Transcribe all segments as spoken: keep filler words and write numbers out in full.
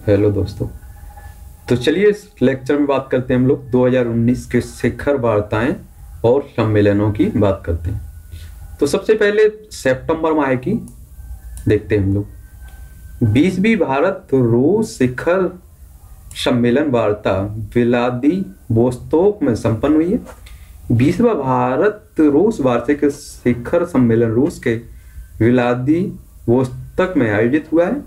Hello दोस्तों। तो चलिए इस लेक्चर में बात करते हैं हम लोग दो हज़ार उन्नीस के शिखर वार्ताएं और सम्मेलनों की बात करते हैं। तो सबसे पहले सितंबर माह की देखते हैं हम लोग। बीसवीं भारत रूस शिखर सम्मेलन वार्ता व्लादिवोस्तोक में संपन्न हुई है। बीसवां भारत रूस वार्षिक शिखर सम्मेलन रूस के व्लादिवोस्तोक में आयोजित हुआ है।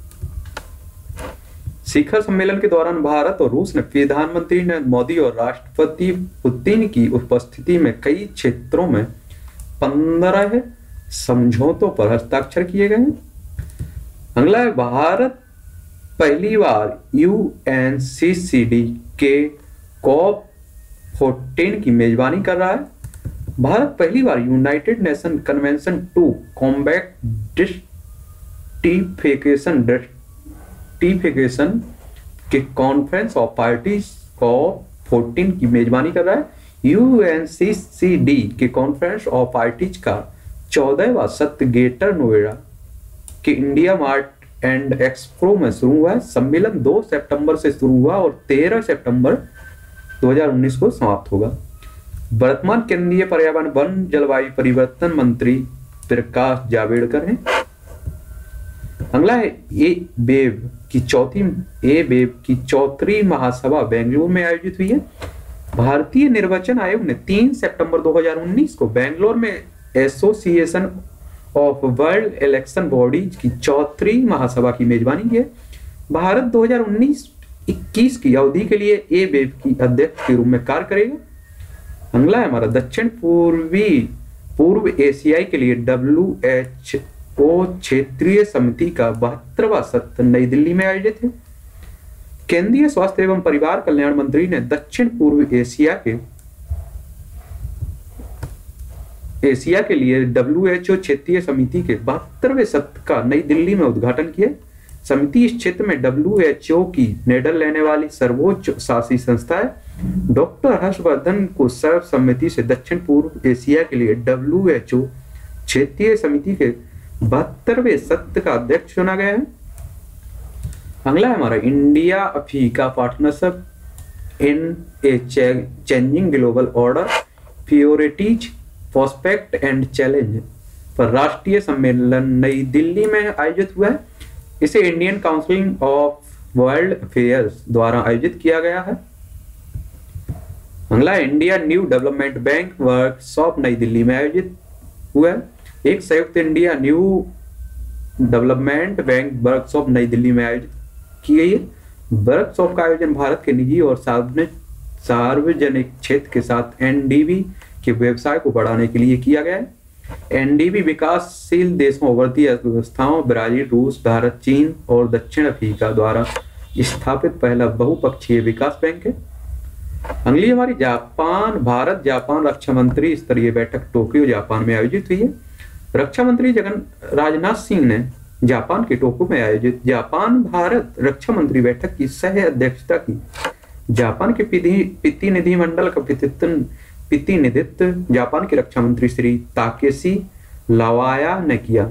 शिखर सम्मेलन के दौरान भारत और रूस ने प्रधानमंत्री नरेंद्र मोदी और राष्ट्रपति पुतिन की उपस्थिति में कई क्षेत्रों में पंद्रह समझौतों पर हस्ताक्षर किए गए हैं। अगला है, भारत पहली बार यूएनसीसीडी के कॉप चौदह की मेजबानी कर रहा है। भारत पहली बार United Nation Convention to Combat Desertification Desertification के कॉन्फ्रेंस ऑफ पार्टीज कॉप चौदह की मेजबानी कर रहा है। यूएनसीसीडी के कॉन्फ्रेंस ऑफ पार्टीज का चौदहवां सत्र ग्रेटर नोएडा के इंडिया मार्ट एंड एक्सप्रो में शुरू हुआ है। सम्मेलन दो सितंबर से शुरू हुआ और तेरह सितंबर दो हज़ार उन्नीस को समाप्त होगा। वर्तमान केंद्रीय पर्यावरण वन जलवायु परिवर्तन मंत्री प्रकाश जावड़ेकर हैं। अगला है, ए बेब की चौथी ए बेब की चौथी महासभा बेंगलुरु में आयोजित हुई है। भारतीय निर्वाचन आयोग ने तीन सितंबर दो हज़ार उन्नीस को बेंगलुरु में Association of World Election Bodies की चौथी महासभा की मेजबानी की है। भारत दो हज़ार उन्नीस इक्कीस की अवधि के लिए ए बेब की अध्यक्ष के रूप में कार्य करेगा। अगला है हमारा, दक्षिण पूर्वी पूर्व एशियाई के लिए डब्ल्यू एच ओ क्षेत्रीय समिति का बहत्तरवां सत्र नई दिल्ली में आयोजित है। केंद्रीय स्वास्थ्य एवं परिवार कल्याण मंत्री ने दक्षिण पूर्व एशिया के एशिया के लिए डब्ल्यू एच ओ क्षेत्रीय समिति के बहत्तरवें सत्र का नई दिल्ली में उद्घाटन किया। समिति इस क्षेत्र में डब्ल्यू एच ओ की निडर लेने वाली सर्वोच्च शासी संस्था है। डॉक्टर हर्षवर्धन को सर्वसम्मति से दक्षिण पूर्व एशिया के लिए डब्ल्यू एच ओ क्षेत्रीय समिति के बहत्तरवें सत्र का अध्यक्ष चुना गया है। अगला है हमारा, India Africa partnership in a changing global order priorities prospect and challenge पर राष्ट्रीय सम्मेलन नई दिल्ली में आयोजित हुआ है। इसे Indian Council of World Affairs द्वारा आयोजित किया गया है। अगला, India New Development Bank workshop New Delhi में आयोजित हुआ है। एक संयुक्त India New Development Bank workshop New Delhi में आयोजित की गई है। वर्कशॉप का आयोजन भारत के निजी और सार्वजनिक सार्वजनिक क्षेत्र के साथ एनडीबी के व्यवसाय को बढ़ाने के लिए किया गया है। एनडीबी विकासशील देशों, उभरती अर्थव्यवस्थाओं, ब्राजील, रूस, भारत, चीन और दक्षिण अफ्रीका द्वारा स्थापित पहला बहुपक्षीय विकास बैंक है। अगली हमारी, जापान भारत जापान रक्षा मंत्री स्तरीय बैठक टोक्यो जापान में आयोजित हुई है। रक्षा मंत्री जगन राजनाथ सिंह ने जापान के टोक्यो में आयोजित जापान भारत रक्षा मंत्री बैठक की सह अध्यक्षता की। जापान के प्रतिनिधिमंडल का प्रतिनिधित्व जापान के रक्षा मंत्री श्री ताकेशी लावाया ने किया।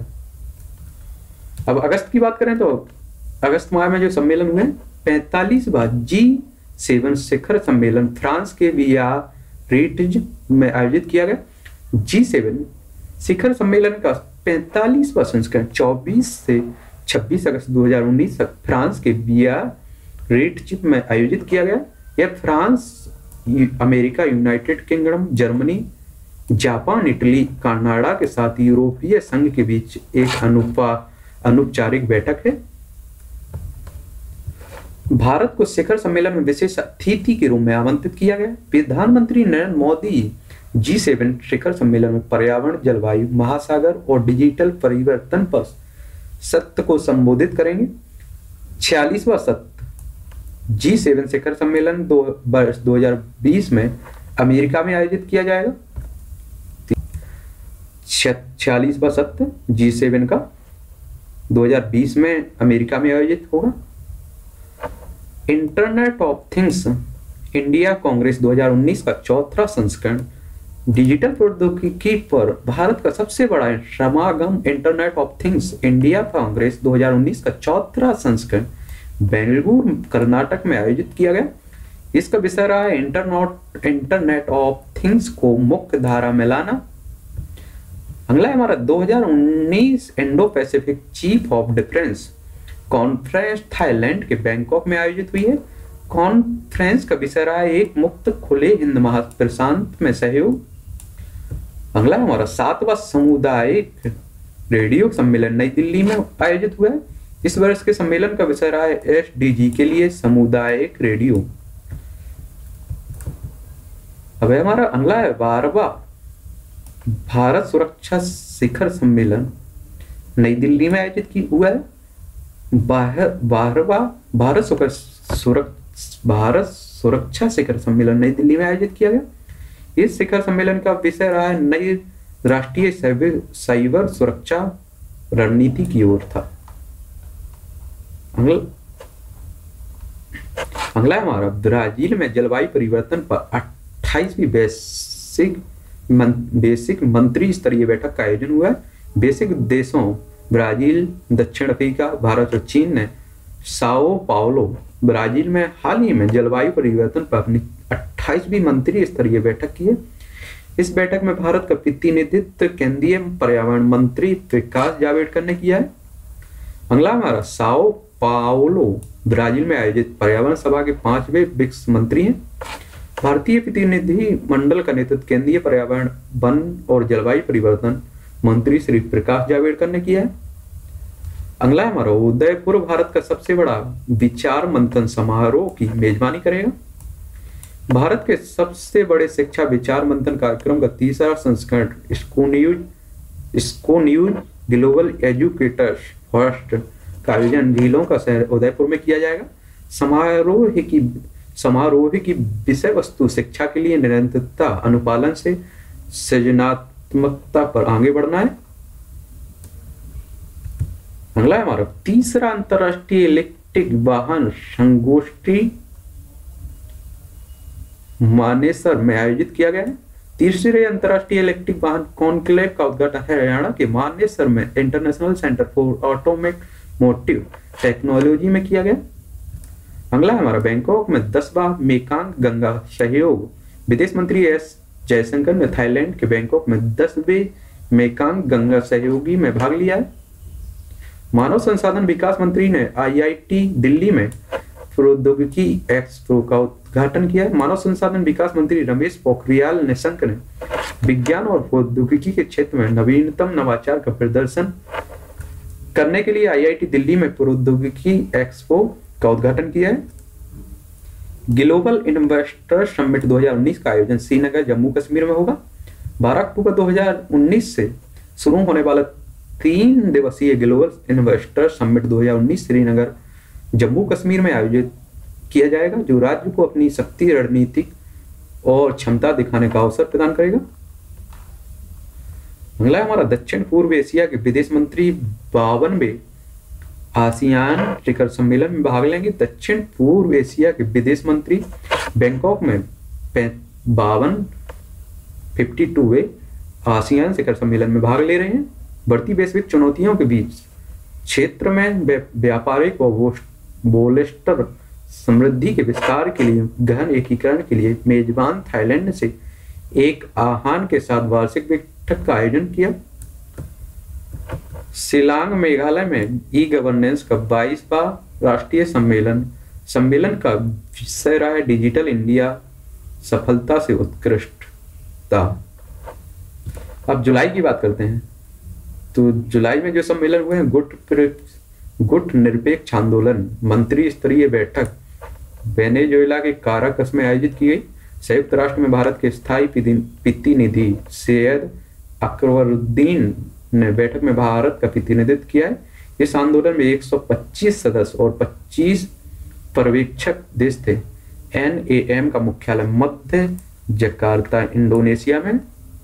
अब अगस्त की बात करें तो अगस्त माह में जो सम्मेलन हुए, पैंतालीसवां जी सेवन शिखर सम्मेलन फ्रांस के बियारिट्ज में आयोजित किया गया। जी सेवन शिखर सम्मेलन का पैंतालीसवां संस्करण चौबीस से छब्बीस अगस्त दो हज़ार उन्नीस तक फ्रांस के बियारिट्ज में आयोजित किया गया। यह France, America, United Kingdom, Germany, Japan, Italy, Canada के साथ यूरोपीय संघ के बीच एक अनुपा अनौपचारिक बैठक है। भारत को शिखर सम्मेलन में विशेष अतिथि के रूप में आमंत्रित किया गया। प्रधानमंत्री नरेंद्र मोदी जी सेवन शिखर सम्मेलन में पर्यावरण, जलवायु, महासागर और डिजिटल परिवर्तन पर सत्र को संबोधित करेंगे। छियालीसवां सत्र जी सेवन शिखर सम्मेलन दो वर्ष दो हज़ार बीस में अमेरिका में आयोजित किया जाएगा। छियालीसवां सत्र जी सेवन का दो हज़ार बीस में अमेरिका में आयोजित होगा। Internet of Things India Congress दो हज़ार उन्नीस का चौथा संस्करण डिजिटल प्रौद्योगिकी पर भारत का सबसे बड़ा समागम Internet of Things India Congress दो हज़ार उन्नीस का चौथा संस्करण बेंगलुरु कर्नाटक में आयोजित किया गया। इसका विषय रहा है इंटरनेट इंटरनेट ऑफ थिंग्स को मुख्य धारा में लाना। अगला है हमारा दो हज़ार उन्नीस Indo Pacific Chief of Defence Conference Thailand के बैंकॉक में आयोजित हुई है। कॉन्फ्रेंस का विषय रहा है एक मुक्त खुले हिंद महाप्रशांत में सहयोग। अगला हमारा सातवां सामुदायिक रेडियो सम्मेलन नई दिल्ली में आयोजित हुआ है। इस वर्ष के सम्मेलन का विषय रहा है एस डी जी के लिए सामुदायिक रेडियो। अब हमारा अगला है बारहवां भारत सुरक्षा शिखर सम्मेलन नई दिल्ली में आयोजित की हुआ है। बारहवां भारत सुरक्षा भारत सुरक्षा शिखर सम्मेलन नई दिल्ली में आयोजित किया गया। इस शिखर सम्मेलन का विषय रहा है नई राष्ट्रीय साइबर सुरक्षा रणनीति की ओर था। अगला हमारा ब्राजील में जलवायु परिवर्तन पर अट्ठाईसवीं बेसिक मन, बेसिक मंत्री स्तरीय बैठक का आयोजन हुआ है। बेसिक देशों ब्राजील, दक्षिण अफ्रीका, भारत और चीन ने साओ पाउलो ब्राजील में हाल ही में जलवायु परिवर्तन पर अपनी अट्ठाईसवीं मंत्री स्तरीय बैठक की है। इस बैठक में भारत का प्रतिनिधित्व केंद्रीय पर्यावरण मंत्री प्रकाश जावड़ेकर ने किया है। अगला हमारा साओ पाउलो ब्राजील में आयोजित पर्यावरण सभा के पांचवें ब्रिक्स मंत्री हैं। भारतीय प्रतिनिधि मंडल का नेतृत्व केंद्रीय पर्यावरण, वन और जलवायु परिवर्तन मंत्री श्री प्रकाश जावड़ेकर ने किया है। अगला हमारा उदयपुर भारत का सबसे बड़ा विचार मंथन समारोह की मेजबानी करेगा। भारत के सबसे बड़े शिक्षा विचार मंथन कार्यक्रम का तीसरा संस्करण स्को न्यूज स्को न्यूज ग्लोबल एजुकेटर्स फर्स्ट का आयोजन झीलों का शहर उदयपुर में किया जाएगा। समारोह की समारोह की विषय वस्तु शिक्षा के लिए निरंतरता, अनुपालन से सृजनात्मकता पर आगे बढ़ना है। अगला है हमारा तीसरा अंतरराष्ट्रीय इलेक्ट्रिक वाहन संगोष्ठी मानेसर में आयोजित किया गया है। तीसरे अंतरराष्ट्रीय इलेक्ट्रिक वाहन कॉन्क्लेव का उद्घाटन हरियाणा के मानेसर में International Centre for Automotive Technology में किया गया। अगला हमारा बैंकॉक में दसवां मेकांग गंगा सहयोग विदेश मंत्री एस जयशंकर ने थाईलैंड के बैंकॉक में दसवें मेकांग गंगा सहयोगी में भाग लिया है। मानव संसाधन विकास मंत्री ने आई आई टी दिल्ली में प्रौद्योगिकी एक्सपो का उद्घाटन किया है। मानव संसाधन विकास मंत्री रमेश पोखरियाल निशंक ने विज्ञान और प्रौद्योगिकी के क्षेत्र में नवीनतम नवाचार का प्रदर्शन करने के लिए आई आई टी दिल्ली में प्रौद्योगिकी एक्सपो का उद्घाटन किया है। ग्लोबल इन्वेस्टर समिट दो हज़ार उन्नीस का आयोजन श्रीनगर जम्मू कश्मीर में होगा। बारह अक्टूबर दो हज़ार उन्नीस से शुरू होने वाला तीन दिवसीय ग्लोबल इन्वेस्टर समिट दो हज़ार उन्नीस श्रीनगर जम्मू कश्मीर में आयोजित किया जाएगा, जो राज्य को अपनी शक्ति, रणनीतिक और क्षमता दिखाने का अवसर प्रदान करेगा। अगला हमारा दक्षिण पूर्व एशिया के विदेश मंत्री बावनवे आसियान शिखर सम्मेलन में भाग लेंगे। दक्षिण पूर्व एशिया के विदेश मंत्री बैंकॉक में बावन फिफ्टी टू वे आसियान शिखर सम्मेलन में भाग ले रहे हैं। बढ़ती वैश्विक चुनौतियों के बीच क्षेत्र में व्यापारिक और बोलेस्टर समृद्धि के विस्तार के लिए गहन एकीकरण के लिए मेजबान थाईलैंड से एक आह्वान के साथ वार्षिक बैठक का आयोजन किया। शिलांग मेघालय में ई गवर्नेंस का बाईसवां राष्ट्रीय सम्मेलन सम्मेलन का विषय रहा है डिजिटल इंडिया सफलता से उत्कृष्टता। अब जुलाई की बात करते हैं। तो जुलाई में जो सम्मेलन हुए हैं गुट गुट निरपेक्ष आंदोलन मंत्री स्तरीय बैठक वेनेजुएला के काराकस में आयोजित की गई। संयुक्त राष्ट्र में भारत के स्थायी प्रतिनिधि सैयद अकबरुद्दीन ने बैठक में भारत का प्रतिनिधित्व किया है। इस आंदोलन में एक सौ पच्चीस सदस्य और पच्चीस पर्यवेक्षक देश थे। एन ए एम का मुख्यालय मध्य जकार्ता इंडोनेशिया में।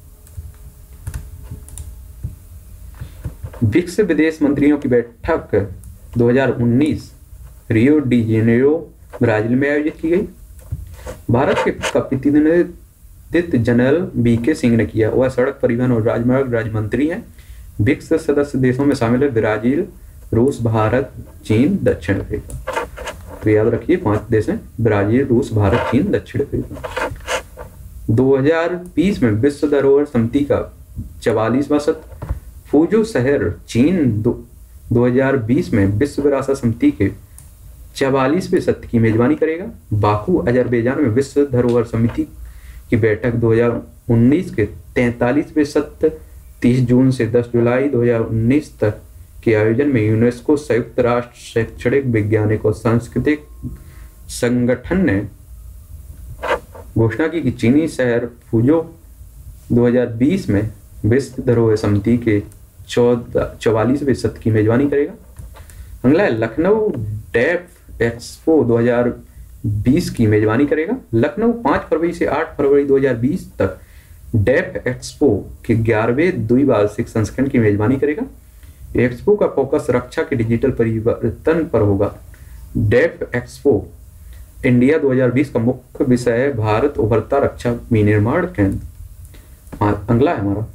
ब्रिक्स विदेश मंत्रियों की बैठक दो हज़ार उन्नीस रियो डी जेनेरो ब्राजील में आयोजित की गई। भारत के प्रतिनिधित्व जनरल बी के सिंह ने किया। वह सड़क परिवहन और राजमार्ग राज्य मंत्री हैं। ब्रिक्स सदस्य देशों में शामिल है ब्राजील, रूस, भारत, चीन, दक्षिण अफ्रीका। तो याद रखिए पांच देश हैं, ब्राजील, रूस, भारत, चीन, दक्षिण अफ्रीका। दो हज़ार बीस में विश्व धरोहर समिति का चवालीसवां सत्र। फुजू शहर चीन दो, 2020 में विश्व विरासत समिति के चवालीसवें सत्र की मेजबानी करेगा। बाकू अजरबैजान में विश्व धरोहर समिति की बैठक दो हज़ार उन्नीस के तैंतालीसवें सत्र तीस जून से दस जुलाई दो हज़ार उन्नीस तक के आयोजन में यूनेस्को संयुक्त राष्ट्र शैक्षणिक, वैज्ञानिक और सांस्कृतिक संगठन ने घोषणा की कि चीनी शहर फुजो दो हज़ार बीस में विश्व धरोहर समिति के चौवालीसवें सत्र की मेजबानी करेगा। अगला है लखनऊ डेफ एक्सपो दो हज़ार बीस की मेजबानी करेगा। लखनऊ पाँच फरवरी से आठ फरवरी दो हज़ार बीस तक डेफ एक्सपो के ग्यारहवें द्विवार्षिक संस्करण की मेजबानी करेगा। एक्सपो का फोकस रक्षा के डिजिटल परिवर्तन पर होगा। डेफ एक्सपो इंडिया दो हज़ार बीस का मुख्य विषय है भारत उभरता रक्षा विनिर्माण केंद्र। अगला है हमारा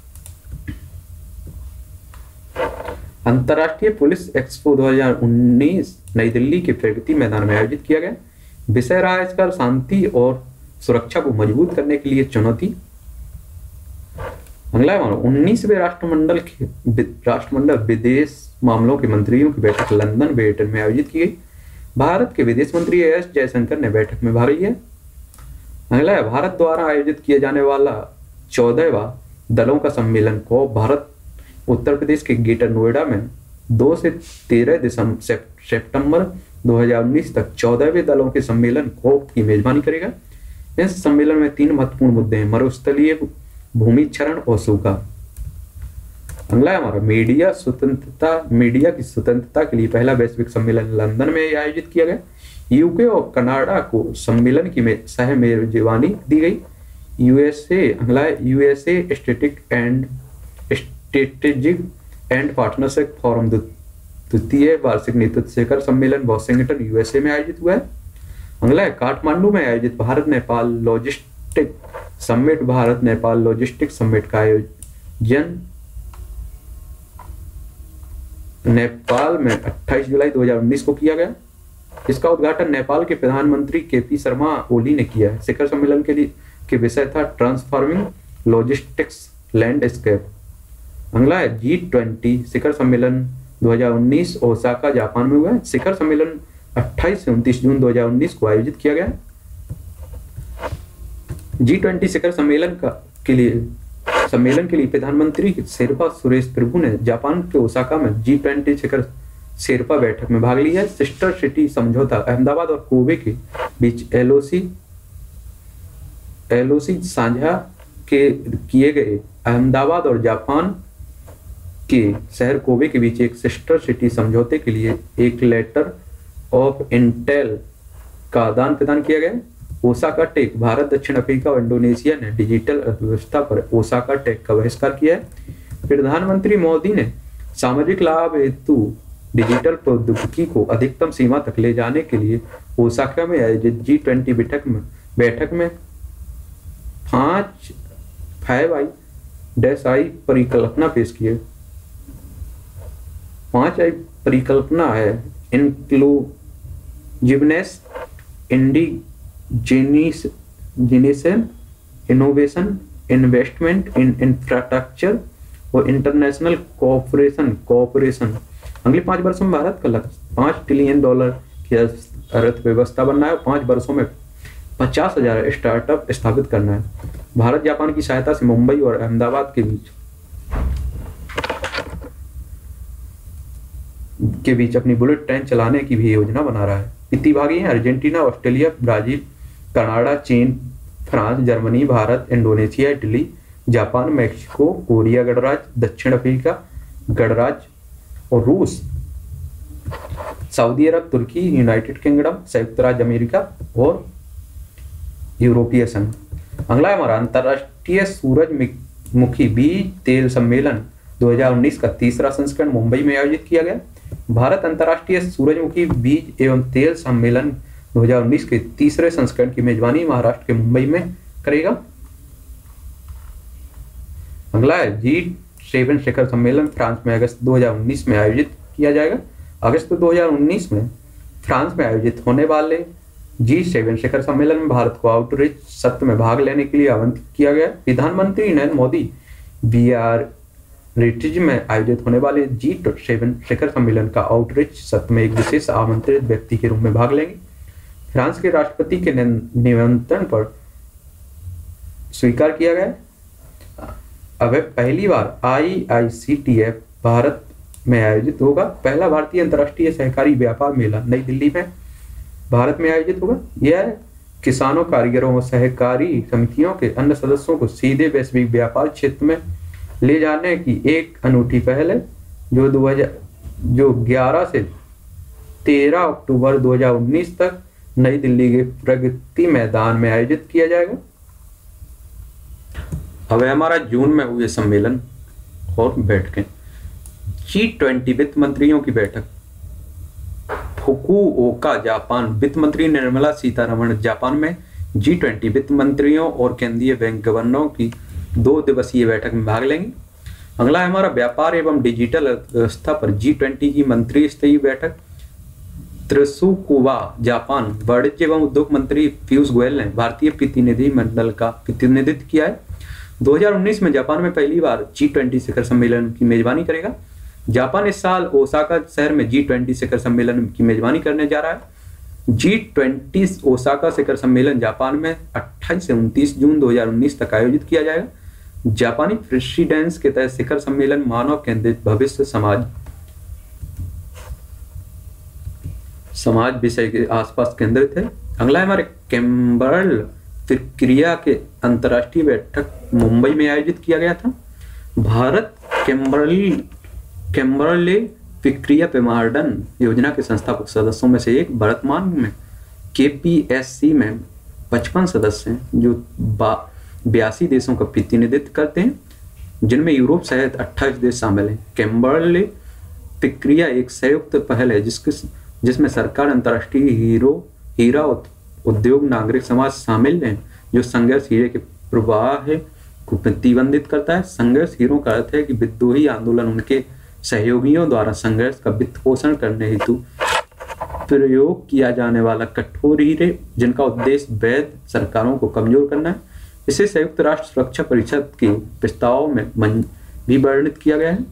अंतर्राष्ट्रीय पुलिस एक्सपो दो हज़ार उन्नीस नई दिल्ली के प्रगति मैदान में आयोजित किया गया। विषय रहा इसका शांति और सुरक्षा को मजबूत करने के लिए चुनौती। अगला है उन्नीसवें राष्ट्रमंडल के राष्ट्रमंडल विदेश मामलों के मंत्रियों की बैठक लंदन ब्रिटेन में आयोजित की गई। भारत के विदेश मंत्री एस जयशंकर ने बैठक में भाग लिया। अगला है भारत द्वारा आयोजित किया जाने वाला चौदहवां दलों का सम्मेलन को भारत उत्तर प्रदेश के ग्रेटर नोएडा में दो से तेरह दिसंबर सितंबर दो हज़ार उन्नीस तक चौदहवें दलों के सम्मेलन कोप की मेजबानी करेगा। इस सम्मेलन में तीन महत्वपूर्ण मुद्दे हैं, मरुस्थलीय, भूमि क्षरण और सूखा। अगला है हमारा मीडिया स्वतंत्रता मीडिया की स्वतंत्रता के लिए पहला वैश्विक सम्मेलन लंदन में आयोजित किया गया। यूके और कनाडा को सम्मेलन की में सह मेजबानी दी गई। यूएसए अगला है USA strategic and strategic and partnership forum द्वितीय वार्षिक नेतृत्व शिखर सम्मेलन वाशिंगटन यूएसए में आयोजित हुआ है। अगला है काठमांडू में आयोजित Bharat Nepal logistic summit Bharat Nepal logistic summit का आयोजन नेपाल में अट्ठाईस जुलाई दो हज़ार उन्नीस को किया गया। इसका उद्घाटन नेपाल के प्रधानमंत्री के पी शर्मा ओली ने किया है। शिखर सम्मेलन के लिए के विषय था ट्रांसफॉर्मिंग लॉजिस्टिक्स लैंडस्केप। अगला है जी ट्वेंटी शिखर सम्मेलन दो हज़ार उन्नीस ओसाका जापान में हुआ है। शिखर सम्मेलन अट्ठाईस से उनतीस जून दो हज़ार उन्नीस को आयोजित किया गया। जी ट्वेंटी शिखर सम्मेलन का के लिए सम्मेलन के लिए प्रधानमंत्री शेरपा सुरेश प्रभु ने जापान के ओसाका में जी ट्वेंटी शिखर शेरपा बैठक में भाग लिया है। सिस्टर सिटी समझौता अहमदाबाद और कोबे के बीच एलओसी एलओसी साझा के किए गए अहमदाबाद और जापान के शहर कोबे के बीच एक सिस्टर सिटी समझौते के लिए एक लेटर ऑफ इंटेल का आदान प्रदान किया गया। ओसाका टेक भारत, दक्षिण अफ्रीका और इंडोनेशिया ने डिजिटल अर्थव्यवस्था पर ओसाका टेक का बहिष्कार किया है। प्रधानमंत्री मोदी ने सामाजिक लाभ हेतु डिजिटल प्रौद्योगिकी को अधिकतम सीमा तक ले जाने के लिए ओसाका में आयोजित जी ट्वेंटी बैठक में बैठक में पांच फाइव आई डैश आई परिकल्पना पेश की है। पांच आई परिकल्पना है inclusiveness, indigenisation, innovation, investment in infrastructure और इंटरनेशनल कोऑपरेशन कोऑपरेशन। अगले पांच वर्षों में भारत का लक्ष्य पांच ट्रिलियन डॉलर की अर्थव्यवस्था बनना है और पांच वर्षों में पचास हजार स्टार्टअप स्थापित करना है। भारत जापान की सहायता से मुंबई और अहमदाबाद के बीच के बीच अपनी बुलेट ट्रेन चलाने की भी योजना बना रहा है। प्रतिभागी हैं अर्जेंटीना, ऑस्ट्रेलिया, ब्राजील, कनाडा, चीन, France, Germany, Bharat, Indonesia, Italy, Japan, Mexico, Korea गणराज्य, दक्षिण अफ्रीका गणराज्य और रूस, सऊदी अरब, तुर्की, यूनाइटेड किंगडम, संयुक्त राज्य अमेरिका और यूरोपीय संघ। अगला हमारा अंतरराष्ट्रीय सूरजमुखी बीज तेल सम्मेलन दो हज़ार उन्नीस का तीसरा संस्करण मुंबई में आयोजित किया गया। भारत अंतरराष्ट्रीय सूरजमुखी बीज एवं तेल सम्मेलन दो हज़ार उन्नीस के तीसरे संस्करण की मेजबानी महाराष्ट्र के मुंबई में करेगा। अगला है जी सेवन शिखर सम्मेलन फ्रांस में अगस्त दो हज़ार उन्नीस में आयोजित किया जाएगा। अगस्त दो हज़ार उन्नीस में फ्रांस में आयोजित होने वाले जी सेवन शिखर सम्मेलन में भारत को आउटरीच सत्र में भाग लेने के लिए आमंत्रित किया गया। प्रधानमंत्री नरेंद्र मोदी बियारिट्ज में आयोजित होने वाले जी सेवन शिखर सम्मेलन का आउटरीच सत्र में एक विशेष आमंत्रित व्यक्ति के रूप में भाग लेंगे। फ्रांस के राष्ट्रपति के निमंत्रण पर स्वीकार किया गया। अब पहली बार I I C T F Bharat में आयोजित होगा। पहला भारतीय अंतर्राष्ट्रीय सहकारी व्यापार मेला नई दिल्ली में भारत में आयोजित होगा। यह किसानों, कारीगरों और सहकारी समितियों के अन्य सदस्यों को सीधे वैश्विक व्यापार क्षेत्र में ले जाने की एक अनूठी पहल है, जो दो हजार जो ग्यारह से तेरह अक्टूबर दो हजार उन्नीस तक नई दिल्ली के प्रगति मैदान में आयोजित किया जाएगा। अब हमारा जून में हुए सम्मेलन और बैठकें। जी ट्वेंटी वित्त मंत्रियों की बैठक फुकुओका जापान। वित्त मंत्री निर्मला सीतारमण जापान में जी ट्वेंटी वित्त मंत्रियों और केंद्रीय बैंक गवर्नरों की दो दिवसीय बैठक में भाग लेंगे। अगला है हमारा व्यापार एवं डिजिटल अर्थव्यवस्था पर जी ट्वेंटी की मंत्री स्तरीय बैठक त्रिसुकुवा जापान। वाणिज्य एवं उद्योग मंत्री पीयूष गोयल ने भारतीय प्रतिनिधि मंडल का प्रतिनिधित्व किया है। दो हजार उन्नीस में जापान में पहली बार जी ट्वेंटी शिखर सम्मेलन की मेजबानी करेगा। जापान इस साल ओसाका शहर में जी ट्वेंटी शिखर सम्मेलन की मेजबानी करने जा रहा है। जी ट्वेंटी ओसाका शिखर सम्मेलन जापान में अट्ठाईस से उनतीस जून दो हजार उन्नीस तक आयोजित किया जाएगा। जापानी प्रेसिडेंस के तहत शिखर सम्मेलन मानव केंद्रित भविष्य समाज समाज विषय के आसपास केंद्रित है। अगला है हमारे कैम्बरल प्रक्रिया के अंतर्राष्ट्रीय बैठक मुंबई में आयोजित किया गया था। भारत कैम्बरली कैम्बरले प्रक्रिया पेमार्डन योजना के संस्थापक सदस्यों में से एक। वर्तमान में के पी एस सी में पचपन सदस्य हैं जो बयासी देशों का प्रतिनिधित्व करते हैं, जिनमें यूरोप सहित अट्ठाईस देश शामिल हैं। कैम्बरले प्रक्रिया एक संयुक्त पहल है जिसके जिसमें सरकार, अंतर्राष्ट्रीय हीरो हीरा उद्योग, नागरिक समाज शामिल हैं, जो संघर्ष हीरे के प्रवाह है को प्रतिबंधित करता है। संघर्ष हीरो का अर्थ है कि विद्रोही आंदोलन उनके सहयोगियों द्वारा संघर्ष का वित्त पोषण करने हेतु प्रयोग किया जाने वाला कठोर हीरे, जिनका उद्देश्य वैध सरकारों को कमजोर करना है। इसे संयुक्त राष्ट्र सुरक्षा परिषद के प्रस्ताव में भी वर्णित किया गया है।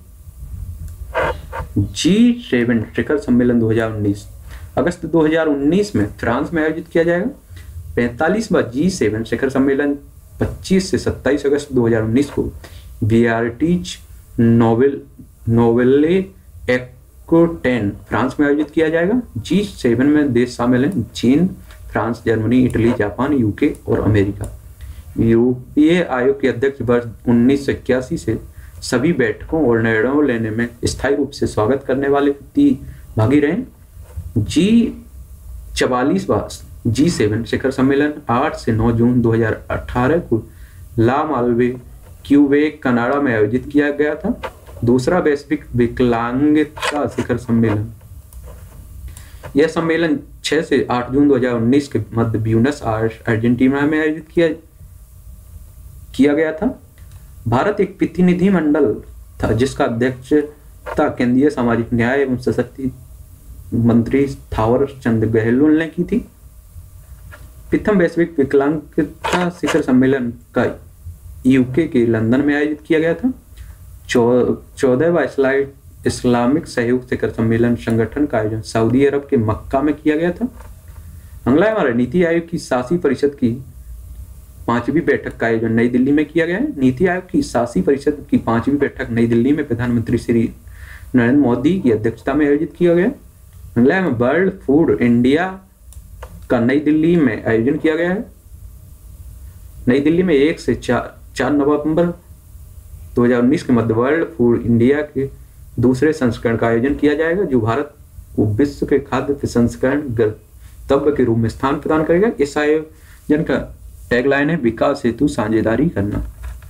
जी सेवन शिखर सम्मेलन दो हजार उन्नीस अगस्त दो हजार उन्नीस में फ्रांस में आयोजित किया जाएगा। पैंतालीसवां जी सेवन शिखर सम्मेलन पच्चीस से सत्ताईस अगस्त दो हजार उन्नीस को बियारिट्ज नोवेल नोवेले एक्वाटेन फ्रांस में आयोजित किया जाएगा। जी सेवन में देश शामिल हैं चीन, France, Germany, Italy, Japan, UK और अमेरिका। यूरोपीय आयोग के अध्यक्ष वर्ष उन्नीस सौ इक्यासी से सभी बैठकों और निर्णयों लेने में स्थायी रूप से स्वागत करने वाले प्रतिभागी रहे। जी चवालीसवां जी सेवन शिखर सम्मेलन आठ से नौ जून दो हजार अठारह को ला मालवे क्यूबेक कनाडा में आयोजित किया गया था। दूसरा वैश्विक विकलांगता शिखर सम्मेलन, यह सम्मेलन छह से आठ जून दो हजार उन्नीस के मध्य ब्यूनस आयर्स अर्जेंटीना में आयोजित किया किया गया था। भारत एक प्रतिनिधि मंडल था जिसका अध्यक्षता केंद्रीय सामाजिक न्याय एवं सशक्ति मंत्री थावर चंद गहलोत ने की थी। प्रथम वैश्विक विकलांगता शिखर सम्मेलन का यूके के लंदन में आयोजित किया गया था। चौदहवां इस्लामिक सहयोग शिखर सम्मेलन संगठन का आयोजन सऊदी अरब के मक्का में किया गया था। अगला हमारा नीति आयोग की शासी परिषद की पांचवी बैठक का आयोजन नई दिल्ली में किया गया है। नीति आयोग की शासी परिषद की पांचवी बैठक नई दिल्ली में प्रधानमंत्री श्री नरेंद्र मोदी की अध्यक्षता में आयोजित किया गया। अगला में वर्ल्ड फूड इंडिया का नई दिल्ली में आयोजन किया गया है। नई दिल्ली में एक से चार चार नवंबर दो हजार उन्नीस के मध्य वर्ल्ड फूड इंडिया के दूसरे संस्करण का आयोजन किया जाएगा, जो भारत को विश्व के खाद्य प्रसंस्करण गंतव्य के रूप में स्थान प्रदान करेगा। इस आयोजन का टैगलाइन है विकास हेतु साझेदारी करना।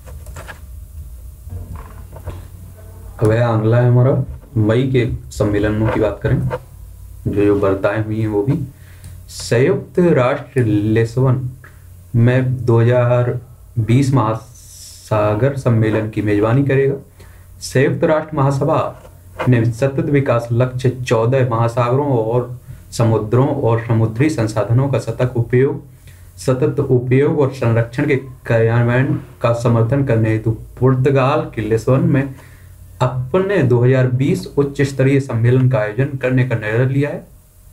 अब अगला है हमारा मई के सम्मेलनों की बात करें, जो जो वार्ताएं हुई हैं वो भी। संयुक्त राष्ट्र लिस्बन में दो हजार बीस महासागर सम्मेलन की मेजबानी करेगा। संयुक्त राष्ट्र महासभा ने सतत विकास लक्ष्य चौदह महासागरों और समुद्रों और समुद्री संसाधनों का सतत उपयोग सतत उपयोग और संरक्षण के कार्यान्वयन का समर्थन करने हेतु पुर्तगाल के लिस्बन में अपने दो हज़ार बीस उच्च स्तरीय सम्मेलन का आयोजन करने का निर्णय लिया है।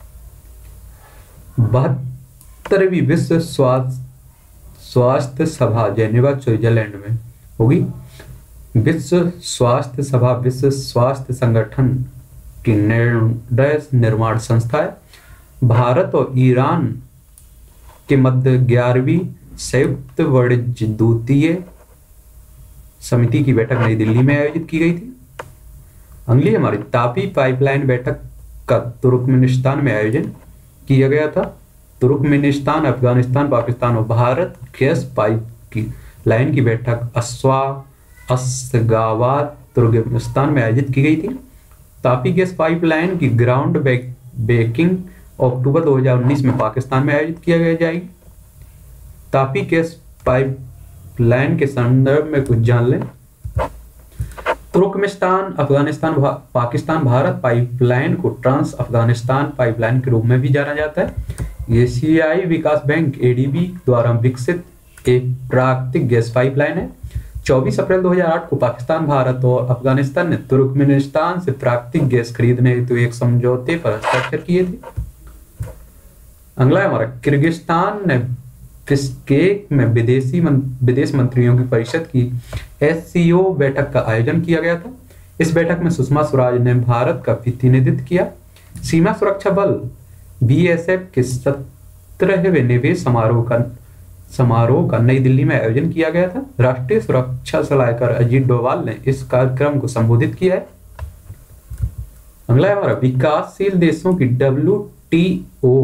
बहत्तरवीं विश्व स्वास्थ्य स्वास्थ्य सभा जेनेवा स्विट्जरलैंड में होगी। विश्व स्वास्थ्य सभा विश्व स्वास्थ्य संगठन की निर्णय निर्माण संस्था है। भारत और ईरान के मध्य ग्यारहवीं संयुक्त वाणिज्य समिति की बैठक नई दिल्ली में आयोजित की गई थी। अगली हमारी तापी पाइपलाइन बैठक का तुर्कमेनिस्तान में आयोजन किया गया था। तुर्कमेनिस्तान, अफगानिस्तान, पाकिस्तान और भारत गैस पाइप की लाइन की बैठक अस्वा अस्गावात तुर्कमेनिस्तान में आयोजित की गई थी। तापी गैस पाइपलाइन की ग्राउंड ब्रेकिंग अक्टूबर दो हज़ार उन्नीस में पाकिस्तान में आयोजित किया गया जाएगी। तापी गैस पाइपलाइन के संदर्भ में कुछ जान लें। तुर्कमेनिस्तान, अफगानिस्तान, भा, पाकिस्तान भारत पाइपलाइन को ट्रांस अफगानिस्तान पाइपलाइन के रूप में भी जाना जाता है। एशियाई विकास बैंक ए डी बी द्वारा विकसित एक प्राकृतिक गैस पाइपलाइन है। चौबीस अप्रैल दो हज़ार आठ को पाकिस्तान, भारत और अफगानिस्तान ने तुर्कमेनिस्तान से प्राकृतिक गैस खरीदने हेतु तो एक समझौते पर हस्ताक्षर किए थे। अगला है हमारा किर्गिस्तान ने बिश्केक में विदेशी मन, विदेश मंत्रियों की परिषद की एस सी ओ बैठक का आयोजन किया गया था। इस बैठक में सुषमा स्वराज ने भारत का प्रतिनिधित्व किया। सीमा सुरक्षा बल बी एस एफ के सत्रहवें निवेश समारोह का समारोह का नई दिल्ली में आयोजन किया गया था। राष्ट्रीय सुरक्षा सलाहकार अजीत डोभाल ने इस कार्यक्रम को संबोधित किया है। अगला है हमारा विकासशील देशों की डब्ल्यू टी ओ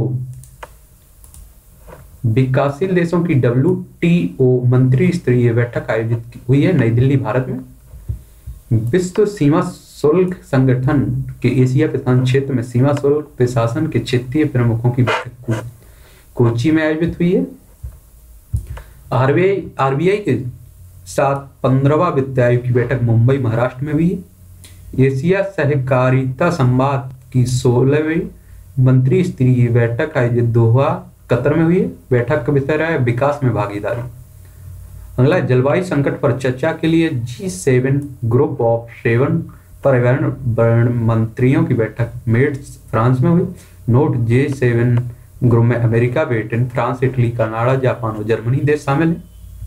विकासशील देशों की डब्ल्यू टी ओ मंत्री स्तरीय बैठक आयोजित हुई है नई दिल्ली, भारत में। विश्व सीमा शुल्क संगठन के एशिया प्रशांत क्षेत्र में सीमा शुल्क प्रशासन के क्षेत्रीय प्रमुखों की बैठक कोची में आयोजित हुई है। आरबीआई आरबीआई के साथ पंद्रहवां वित्त आयोग की बैठक मुंबई, महाराष्ट्र में हुई है। एशिया सहकारिता संवाद की सोलहवीं मंत्री स्तरीय बैठक आयोजित दोहा, कतर में हुई है। बैठक का विषय रहा है विकास में भागीदारी। अगला जलवायु संकट पर चर्चा के लिए G seven group of seven पर्यावरण मंत्रियों की बैठक मेड्स, फ्रांस में हुई। नोट जे सेवन ग्रुप में America, Britain, France, Italy, Canada, Japan और जर्मनी देश शामिल हैं।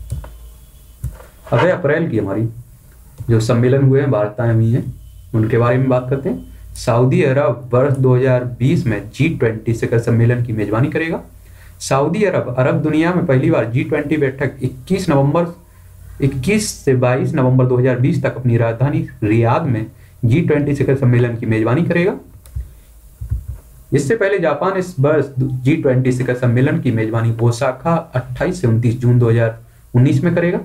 अब अप्रैल की हमारी जो सम्मेलन हुए हैं, वार्ताएं हुई हैं, उनके बारे में बात करते हैं। सऊदी अरब वर्ष दो हज़ार बीस में जी ट्वेंटी शिखर सम्मेलन की मेजबानी करेगा। सऊदी अरब अरब दुनिया में पहली बार जी ट्वेंटी बैठक इक्कीस नवंबर इक्कीस से बाईस नवंबर दो हज़ार बीस तक अपनी राजधानी रियाद में जी ट्वेंटी शिखर सम्मेलन की मेजबानी करेगा। इससे पहले जापान इस वर्ष जी ट्वेंटी शिखर सम्मेलन की मेजबानी ओसाका अट्ठाईस से उनतीस जून दो हज़ार उन्नीस में करेगा।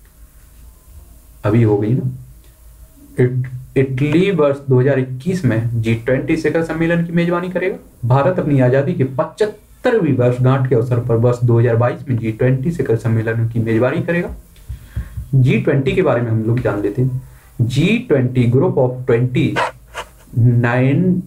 अभी हो गई ना। इट, इटली वर्ष दो हज़ार इक्कीस में जी ट्वेंटी शिखर सम्मेलन की मेजबानी करेगा। भारत अपनी आजादी के पचहत्तरवीं वर्षगांठ के अवसर पर वर्ष दो हज़ार बाईस में जी ट्वेंटी शिखर सम्मेलन की मेजबानी करेगा। जी ट्वेंटी के बारे में हम लोग जान लेते हैं। G twenty group of twenty nine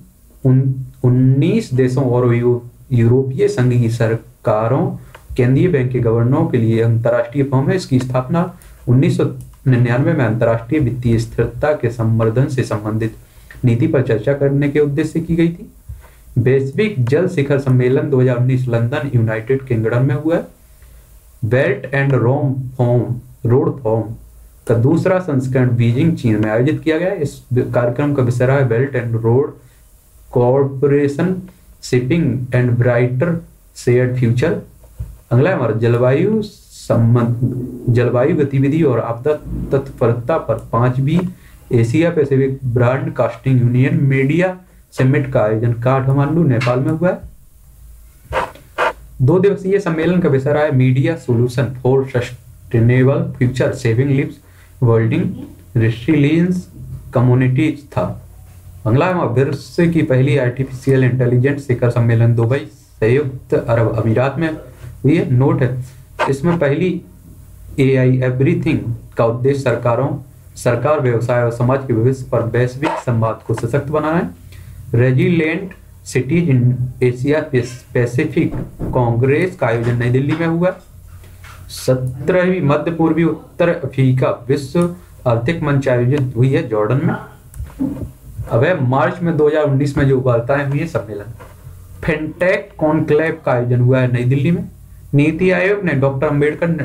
उन्नीस देशों और यूरोपीय संघ की सरकारों, केंद्रीय बैंक के गवर्नरों के लिए अंतर्राष्ट्रीय फर्म है। इसकी स्थापना उन्नीस सौ निन्यानवे में अंतर्राष्ट्रीय वित्तीय स्थिरता के संवर्धन से संबंधित नीति पर चर्चा करने के उद्देश्य से की गई थी। वैश्विक जल शिखर सम्मेलन दो हज़ार उन्नीस लंदन, यूनाइटेड किंगडम में हुआ है। Belt and Road Forum Road Forum का दूसरा संस्करण बीजिंग, चीन में आयोजित किया गया। इस कार्यक्रम का विषय है Belt and Road corporation, shaping and brighter shared future. अगला है हमारा जलवायु संबंध जलवायु गतिविधि और आपदा तत्परता पर पांचवी Asia Pacific Broadcasting Union Media Summit का आयोजन काठमांडू, नेपाल में हुआ है। दो दिवसीय सम्मेलन का विषय रहा है media solution for sustainable future, saving lives, building resilience communities था। अगला है विश्व की पहली आर्टिफिशियल इंटेलिजेंस शिखर सम्मेलन दुबई, संयुक्त अरब अमीरात में हुई है। नोट है इसमें पहली ए आई एवरीथिंग का उद्देश्य सरकारों सरकार व्यवसाय और समाज के भविष्य पर वैश्विक संवाद को सशक्त बनाना है। Resilient Cities in Asia Pacific Congress का आयोजन नई दिल्ली में हुआ। सत्रहवीं मध्य पूर्वी उत्तर अफ्रीका विश्व आर्थिक मंच आयोजित हुई है जॉर्डन में। अब है मार्च में दो हज़ार उन्नीस में जो वार्ताएं हुई है सम्मेलन। फिनटेक कॉन्क्लेव का आयोजन हुआ है नई दिल्ली में। नीति आयोग ने डॉक्टर अंबेडकर ने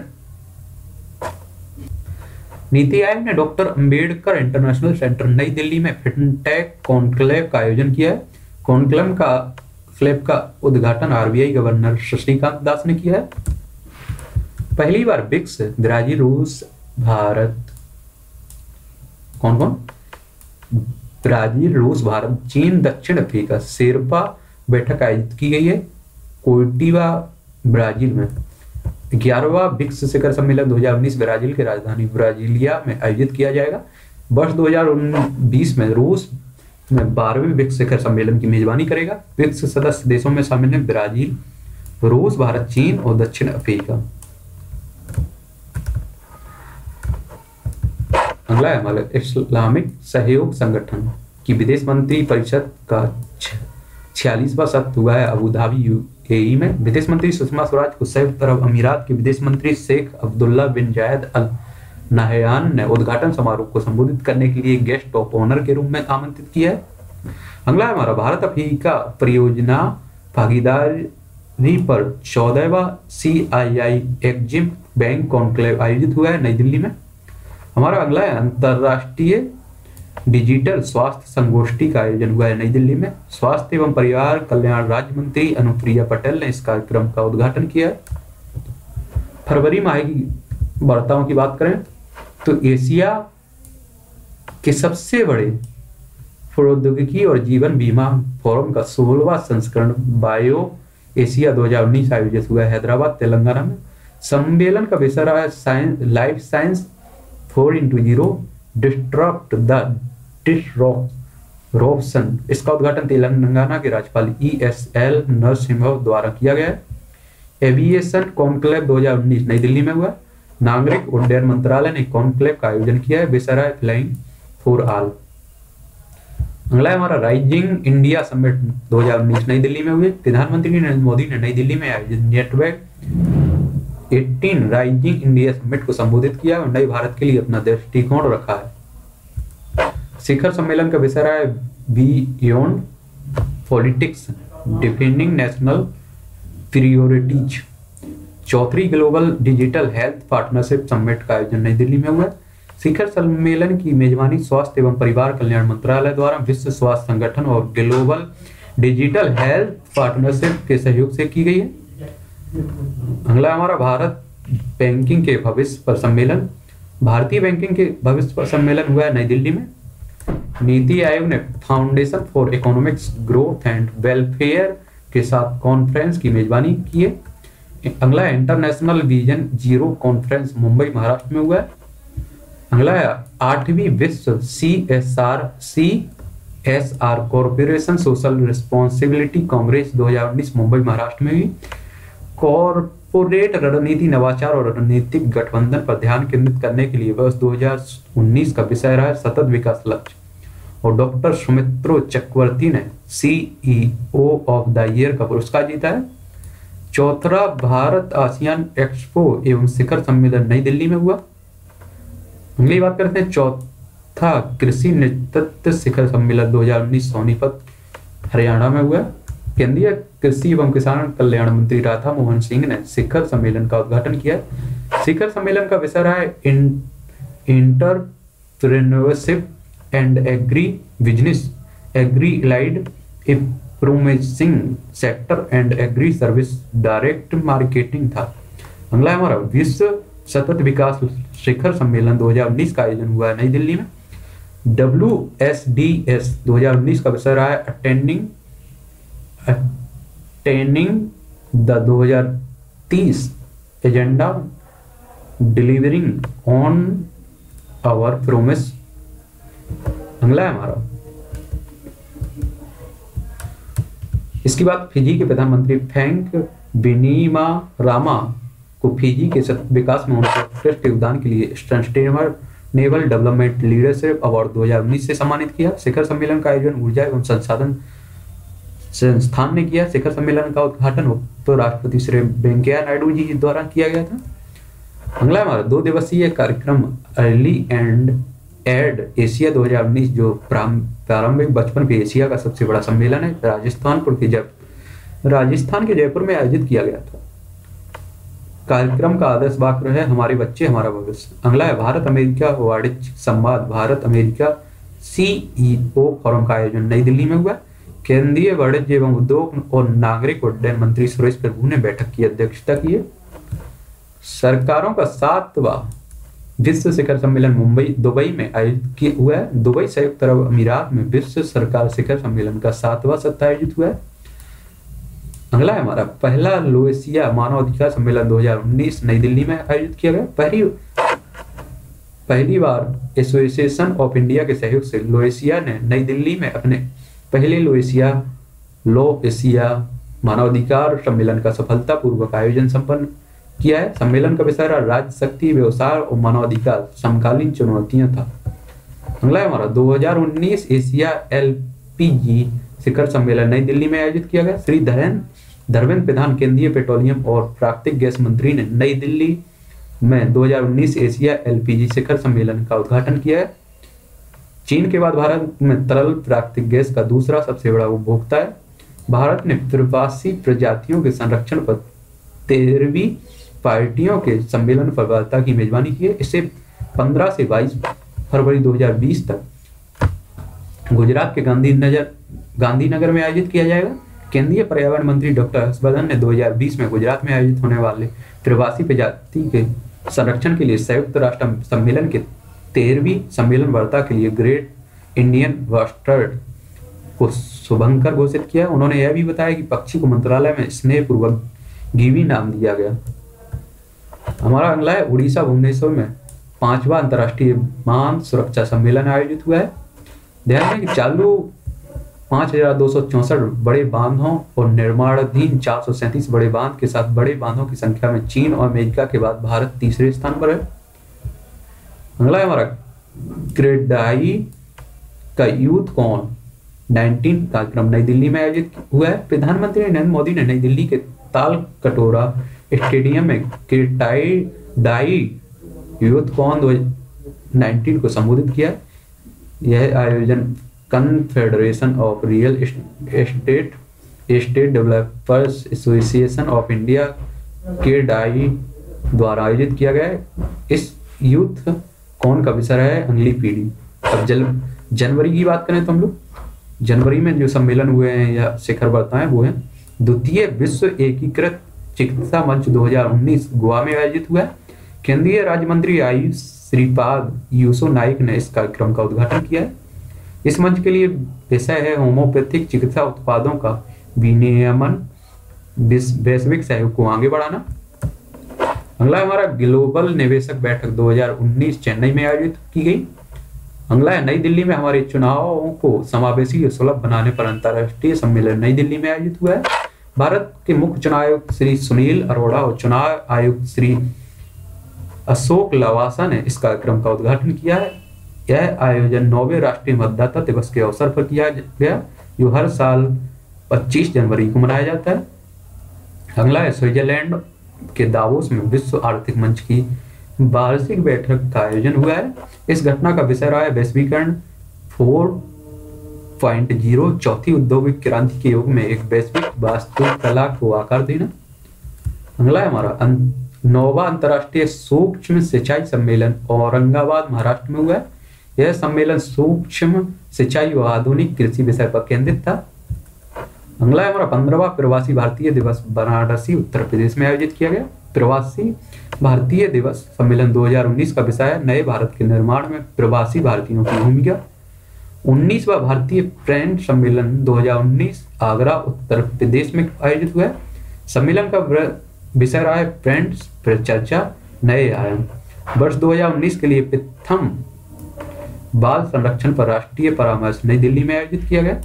नीति आयोग ने डॉक्टर अंबेडकर इंटरनेशनल सेंटर नई दिल्ली में फिनटेक कॉन्क्लेव का आयोजन किया है। कॉन्क्लेव का क्लेव का उद्घाटन आरबीआई गवर्नर शक्तिकांत दास ने किया है। पहली बार ब्रिक्स ब्राजील रूस भारत कौन कौन ब्राजील रूस भारत चीन दक्षिण अफ्रीका शेरपा बैठक आयोजित की गई है कोर्टिवा ब्राजील में। ग्यारहवां ब्रिक्स शिखर सम्मेलन दो हज़ार उन्नीस ब्राजील के राजधानी ब्राजीलिया में आयोजित किया जाएगा। वर्ष दो हज़ार बीस में रूस में बारहवें ब्रिक्स शिखर सम्मेलन की मेजबानी करेगा। ब्रिक्स सदस्य देशों में शामिल हैं ब्राजील, रूस, भारत, चीन और दक्षिण अफ्रीका। अगला है हमारा इस्लामिक सहयोग संगठन की विदेश मंत्री परिषद का छियालीसवां सत्र हुआ है अबू धाबी यूएई में। विदेश मंत्री सुषमा स्वराज को संयुक्त अरब अमीरात के विदेश मंत्री शेख अब्दुल्ला बिन जायद अल नाहयान ने उद्घाटन समारोह को संबोधित करने के लिए गेस्ट ऑफ ऑनर के रूप में आमंत्रित किया है। अगला है हमारा भारत अफ्रीका परियोजना भागीदारी पर चौदहवां सी आई आई एक्जिम बैंक कॉन्क्लेव आयोजित हुआ है नई दिल्ली में। हमारा अगला है अंतरराष्ट्रीय डिजिटल स्वास्थ्य संगोष्ठी का आयोजन हुआ है नई दिल्ली में। स्वास्थ्य एवं परिवार कल्याण राज्य मंत्री अनुप्रिया पटेल ने इस कार्यक्रम का उद्घाटन किया है। फरवरी माह की वार्ताओं की बात करें तो एशिया के सबसे बड़े प्रौद्योगिकी और जीवन बीमा फोरम का सोलहवां संस्करण बायो एशिया दो हज़ार उन्नीस आयोजित हुआ है हैदराबाद तेलंगाना में। सम्मेलन का विषय रहा है science life science for into zero disrupt the disruption. इसका उद्घाटन तेलंगाना के राज्यपाल ई एस एल नरसिम्हा द्वारा किया गया है। एविएशन कॉन्क्लेव दो हज़ार उन्नीस नई दिल्ली में हुआ। नागरिक उड्डयन मंत्रालय ने कॉन्क्लेव का आयोजन किया है। विषय है फ्लाइंग फॉर ऑल। अगला है हमारा राइजिंग इंडिया समिट दो हज़ार उन्नीस नई दिल्ली में हुए। प्रधानमंत्री नरेंद्र मोदी ने नई दिल्ली में आयोजित नेटवर्क अठारह राइजिंग इंडिया समिट को संबोधित किया और नए भारत के लिए अपना दृष्टिकोण रखा है। शिखर सम्मेलन का विषय है beyond politics defending national priorities. चौथी Global Digital Health Partnership Summit का आयोजन नई दिल्ली में हुआ। शिखर सम्मेलन की मेजबानी स्वास्थ्य एवं परिवार कल्याण मंत्रालय द्वारा विश्व स्वास्थ्य संगठन और ग्लोबल डिजिटल हेल्थ पार्टनरशिप के सहयोग से की गई है। अगला हमारा भारत बैंकिंग के भविष्य पर सम्मेलन। भारतीय बैंकिंग के भविष्य पर सम्मेलन हुआ है नई दिल्ली में। नीति आयोग ने Foundation for Economics Growth and Welfare के साथ कॉन्फ्रेंस की मेजबानी की है। अगला International Vision Zero Conference Mumbai Maharashtra में हुआ है। अगला है आठवीं विश्व C S R C S R corporation social responsibility congress दो हज़ार उन्नीस मुंबई महाराष्ट्र में हुई। कॉर्पोरेट रणनीति नवाचार और रणनीतिक गठबंधन पर ध्यान केंद्रित करने के लिए वर्ष दो हज़ार उन्नीस का विषय रहा है सतत विकास लक्ष्य और डॉक्टर सुमित्रो चक्रवर्ती ने सीईओ ऑफ द ईयर का पुरस्कार जीता है। चौथा भारत आसियान एक्सपो एवं शिखर सम्मेलन नई दिल्ली में हुआ। अगली बात करते हैं चौथा कृषि नेतृत्व शिखर सम्मेलन दो हज़ार उन्नीस सोनीपत हरियाणा में हुआ। केंद्रीय कृषि एवं किसान कल्याण मंत्री राधा मोहन सिंह ने शिखर सम्मेलन का उद्घाटन किया। शिखर सम्मेलन का विषय रहा है entrepreneurship and agri business agri allied promising sector and agri service direct marketing था। अगला हमारा विश्व सतत विकास शिखर सम्मेलन दो हज़ार उन्नीस का आयोजन हुआ है नई दिल्ली में। डब्ल्यू एस डी एस दो हज़ार उन्नीस का विषय रहा है अटेंडिंग अटेनिंग द दो हज़ार तीस agenda delivering on our promise. अगला है हमारा इसके बाद फिजी के प्रधानमंत्री फ्रैंक बैनिमारामा को फिजी के विकास में उनके उत्कृष्ट योगदान के लिए सस्टेनेबल डेवलपमेंट लीडरशिप अवार्ड दो हज़ार उन्नीस से सम्मानित किया। शिखर सम्मेलन का आयोजन ऊर्जा एवं संसाधन संस्थान ने किया। शिखर सम्मेलन का उद्घाटन उपराष्ट्रपति श्री वेंकैया नायडू जी द्वारा किया गया था। अगला हमारा दो दिवसीय कार्यक्रम अर्ली एंड एड एशिया दो हज़ार उन्नीस, जो प्रारंभिक बचपन के एशिया का सबसे बड़ा सम्मेलन है, राजस्थान के जय राजस्थान के जयपुर में आयोजित किया गया था। कार्यक्रम का आदर्श वाक्य है हमारे बच्चे हमारा भविष्य। अगला है भारत अमेरिका वाणिज्य संवाद भारत अमेरिका सीईओ फोरम का आयोजन नई दिल्ली में हुआ। केंद्रीय वाणिज्य एवं उद्योग और नागरिक उड्डयन मंत्री सुरेश प्रभु ने बैठक की अध्यक्षता की है। सरकारों का सातवां विश्व शिखर सम्मेलन मुंबई दुबई में आयोजित किया हुआ है। दुबई संयुक्त अरब अमीरात में विश्व सरकार शिखर सम्मेलन का सातवां सत्र आयोजित हुआ है। अगला है हमारा पहला लोएशिया मानवाधिकार सम्मेलन दो हज़ार उन्नीस नई दिल्ली में आयोजित किया गया। पहली पहली बार एसोसिएशन ऑफ इंडिया के सहयोग से लोएशिया ने नई दिल्ली में अपने पहले लोएशिया लो एशिया मानवाधिकार सम्मेलन का सफलतापूर्वक आयोजन संपन्न किया है। सम्मेलन का विषय राज्य शक्ति व्यवसाय और मानवाधिकार समकालीन चुनौतियां था। अगला है हमारा दो हज़ार उन्नीस एशिया एलपीजी शिखर सम्मेलन नई दिल्ली में आयोजित किया गया। श्री धर्मेंद्र धर्मेंद्र प्रधान केंद्रीय पेट्रोलियम और प्राकृतिक गैस मंत्री ने नई दिल्ली में दो हज़ार उन्नीस एशिया एलपीजी शिखर सम्मेलन का उद्घाटन किया है। चीन के बाद भारत में तरल प्राकृतिक गैस का दूसरा सबसे बड़ा उपभोक्ता है। भारत ने प्रवासी प्रजातियों के संरक्षण पर तेरहवीं पार्टियों के सम्मेलन पर वार्ता की मेजबानी की है। इसे पंद्रह से बाईस फरवरी दो हज़ार बीस तक गुजरात के गांधीनगर गांधीनगर में आयोजित किया जाएगा। केंद्रीय पर्यावरण मंत्री डॉक्टर हर्षवर्धन ने दो हज़ार बीस में गुजरात में आयोजित होने वाले प्रवासी प्रजाति के संरक्षण के लिए संयुक्त राष्ट्र सम्मेलन के तेरहवीं सम्मेलन वार्ता के लिए ग्रेट इंडियन बस्टर्ड को शुभंकर घोषित किया। उन्होंने यह भी बताया कि पक्षी को मंत्रालय में स्नेहपूर्वक गिवी नाम दिया गया। हमारा अगला है उड़ीसा भुवनेश्वर में पांचवा अंतर्राष्ट्रीय बांध सुरक्षा सम्मेलन आयोजित हुआ है। ध्यान दें कि चालू पांच हजार दो सौ चौसठ बड़े बांधों और निर्माणाधीन चार सौ सैंतीस बड़े बांध के साथ बड़े बांधों की संख्या में चीन और अमेरिका के बाद भारत तीसरे स्थान पर है। अगला है हमारा क्रेडाई का यूथ कॉन नाइनटीन कार्यक्रम नई दिल्ली में आयोजित हुआ है। प्रधानमंत्री नरेंद्र मोदी ने नई दिल्ली के ताल कटोरा स्टेडियम में क्रेडाई डाई यूथ कॉन दो हज़ार उन्नीस को संबोधित किया। यह आयोजन confederation of real estate estate developers association of India के डाई द्वारा आयोजित किया गया है। इस यूथ कौन का विषय है अगली पीढ़ी। अब जल जनवरी की बात करें तो हम लोग जनवरी में जो सम्मेलन हुए हैं या शिखर वार्ताएं वो है द्वितीय विश्व एकीकृत चिकित्सा मंच दो हज़ार उन्नीस गोवा में आयोजित हुआ है। केंद्रीय राज्य मंत्री आयुष श्रीपाद यसो नाइक ने इस कार्यक्रम का उद्घाटन किया है। इस मंच के लिए विषय है होम्योपैथिक चिकित्सा उत्पादों का विनियमन वैश्विक सहयोग को आगे बढ़ाना। अगला हमारा ग्लोबल निवेशक बैठक दो हज़ार उन्नीस चेन्नई में आयोजित की गई। अगला है नई दिल्ली में हमारे चुनावों को समावेशी और सुलभ बनाने पर अंतर्राष्ट्रीय सम्मेलन नई दिल्ली में आयोजित हुआ है। भारत के मुख्य चुनाव आयुक्त श्री सुनील अरोड़ा और चुनाव आयुक्त श्री अशोक लवासा ने इस कार्यक्रम का उद्घाटन किया है। यह आयोजन नौवें राष्ट्रीय मतदाता दिवस के अवसर पर किया गया, जो हर साल पच्चीस जनवरी को मनाया जाता है। अगला है स्विट्जरलैंड के दावोस में विश्व आर्थिक मंच की वार्षिक बैठक का आयोजन हुआ है। इस घटना का विषय रहा है वैश्वीकरण चार पॉइंट शून्य चौथी औद्योगिक क्रांति के युग में एक वैश्विक वास्तुकला को आकार देना। अगला है हमारा नौवां अंतर्राष्ट्रीय सूक्ष्म सिंचाई सम्मेलन औरंगाबाद महाराष्ट्र में हुआ है। यह सम्मेलन सूक्ष्म सिंचाई व आधुनिक कृषि विषय पर केंद्रित था। अगला है हमारा पंद्रहवां प्रवासी भारतीय दिवस वाराणसी उत्तर प्रदेश में आयोजित किया गया। प्रवासी भारतीय दिवस सम्मेलन दो हज़ार उन्नीस का विषय है नए भारत के निर्माण में प्रवासी भारतीयों की भूमिका। उन्नीसवां भारतीय फ्रेंच सम्मेलन दो हज़ार उन्नीस आगरा उत्तर प्रदेश में आयोजित हुआ है। सम्मेलन का विषय रहा है फ्रेंड्स पर चर्चा नए आयाम। वर्ष दो हज़ार उन्नीस के लिए प्रथम बाल संरक्षण पर राष्ट्रीय परामर्श नई दिल्ली में आयोजित किया गया।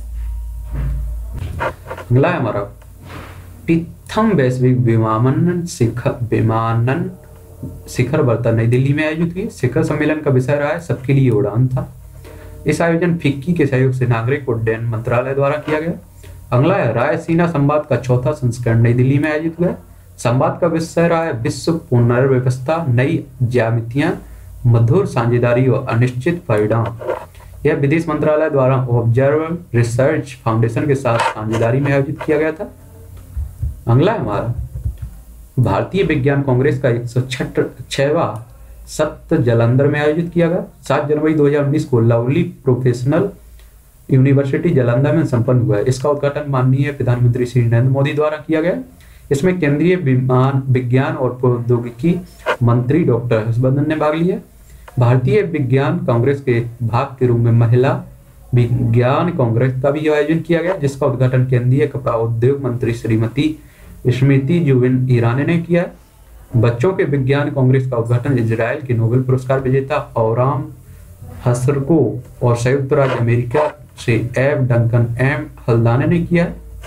अगला है हमारा प्रथम वैश्विक विमानन शिखर विमानन शिखर वार्ता नई दिल्ली में आयोजित हुई। शिखर सम्मेलन का विषय रहा है सबके लिए उड़ान था। इस आयोजन फिक्की के सहयोग से नागरिक उड्डयन मंत्रालय द्वारा किया गया। अगला है रायसीना संवाद का चौथा संस्करण नई दिल्ली में आयोजित हुआ। संवाद का विषय रहा है विश्व पुनर्व्यवस्था, नई ज्यामितियां, मधुर साझेदारी और अनिश्चित परिणाम। यह विदेश मंत्रालय द्वारा ऑब्जर्वर रिसर्च फाउंडेशन के साथ साझेदारी में आयोजित किया गया था। अगला है हमारा भारतीय विज्ञान कांग्रेस का एक सौ छठवां सत्र जालंधर में आयोजित किया गया। सात जनवरी दो हजार उन्नीस को लवली प्रोफेशनल यूनिवर्सिटी जालंधर में संपन्न हुआ है। इसका उद्घाटन माननीय प्रधानमंत्री श्री नरेंद्र मोदी द्वारा किया गया। इसमें केंद्रीय विमान विज्ञान और प्रौद्योगिकी मंत्री डॉक्टर हर्षवर्धन ने भाग लिया। भारतीय विज्ञान कांग्रेस के भाग के रूप में महिला विज्ञान कांग्रेस का भी आयोजन किया गया, जिसका उद्घाटन केंद्रीय कपड़ा उद्योग मंत्री श्रीमती स्मृति जुबिन ईरानी ने किया। बच्चों के विज्ञान कांग्रेस का उद्घाटन इजराइल के नोबेल पुरस्कार विजेता औराम हसरको और संयुक्त राज्य अमेरिका से एफ डंकन एम हल्दाने ने किया।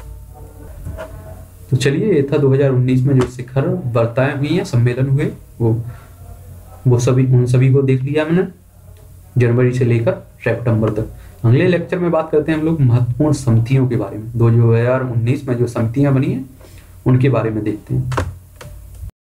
तो चलिए, ये था दो हजार उन्नीस में जो शिखर वार्ताएं हुई हैं, सम्मेलन हुए, वो वो सभी उन सभी को देख लिया मैंने जनवरी से लेकर सितंबर तक। अगले लेक्चर में बात करते हैं हम लोग महत्वपूर्ण समितियों के बारे में। दो हजार उन्नीस में जो समितियां बनी हैं उनके बारे में देखते हैं।